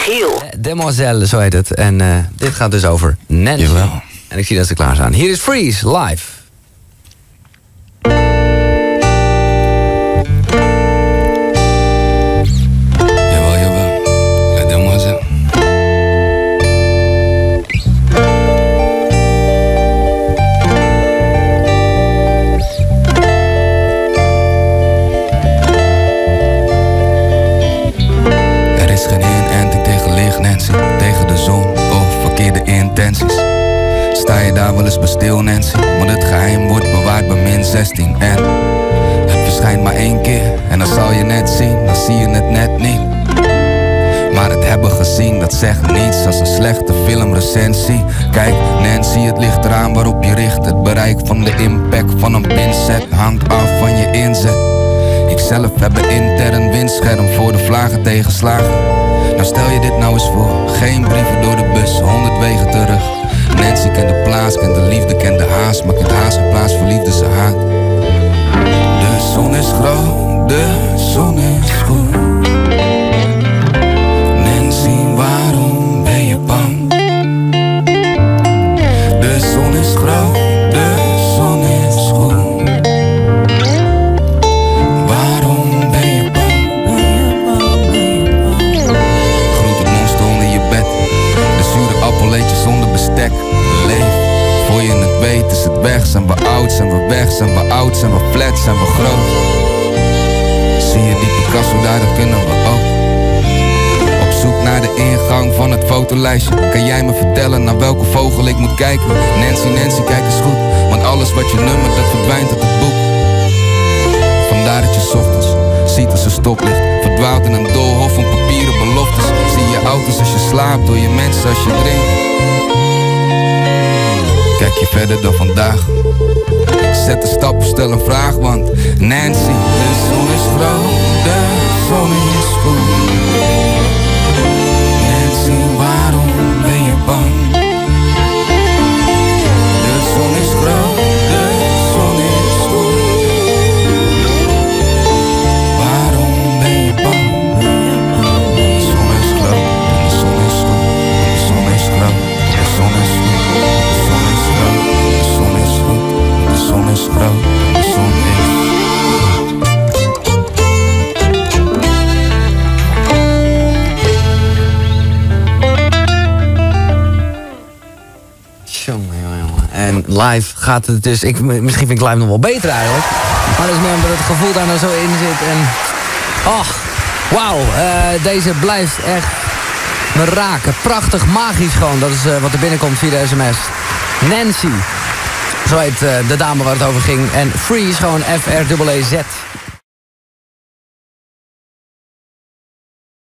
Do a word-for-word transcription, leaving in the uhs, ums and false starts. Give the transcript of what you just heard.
Michiel. Demoiselle, zo heet het. En uh, dit gaat dus over Nancy. Jawel. En ik zie dat ze klaar staan. Hier is Freeze, live. Jawel, jawel. La demoiselle. Er is geen inenting tegen licht, Nancy. Tegen de zon of verkeerde intenties. Sta je daar wel eens bij stil, Nancy? Want het geheim wordt bewaard bij min zestien. En het verschijnt maar één keer. En dan zal je net zien, dan zie je het net niet. Maar het hebben gezien, dat zegt niets als een slechte filmrecensie. Kijk, Nancy, het ligt eraan waarop je richt. Het bereik van de impact van een pincet hangt af van je inzet. Ikzelf heb een intern windscherm voor de vlagen tegenslagen. Nou stel je dit nou eens voor, geen brieven door de bus, honderd wegen terug. Nancy kent de plaats, kent de liefde, kent de haast, maar kent haast in plaats van liefde, ze haat. De zon is groot, de zon is goed. Nancy, waarom ben je bang? De zon is groot, de zon is goed. Waarom ben je bang? Groet het monster onder je bed. De zure appel eet je zonder bestek. Leef, voor je het weet is het weg. Zijn we oud, zijn we weg, zijn we oud, zijn we flat, zijn we groot. Zie je die Picasso daar, dat kunnen we ook. Op zoek naar de ingang van het fotolijstje. Kan jij me vertellen naar welke vogel ik moet kijken? Nancy, Nancy, kijk eens goed. Want alles wat je nummert, dat verdwijnt uit het boek. Vandaar dat je 's ochtends ziet als een stoplicht verdwaalt in een doolhof van papieren beloftes. Zie je auto's als je slaapt, door je mensen als je drinkt. Kijk je verder dan vandaag. Ik zet de stappen, stel een vraag, want Nancy, de zon is groot, de zon is goed. Nancy, waarom ben je bang? De zon is groot, de zon is goed. Waarom ben je bang? De zon is groot, de zon is goed. De zon is groot, de zon is goed. De zon is groot, de zon is goed. De zon is groot, de zon is goed. En live gaat het dus... Ik, misschien vind ik live nog wel beter eigenlijk. Maar dat is meer omdat het gevoel daar nou zo in zit. En... Oh, wauw. Uh, deze blijft echt me raken. Prachtig, magisch gewoon. Dat is uh, wat er binnenkomt via de sms. Nancy. Zo heet uh, de dame waar het over ging. En Freeze, gewoon F R E E Z.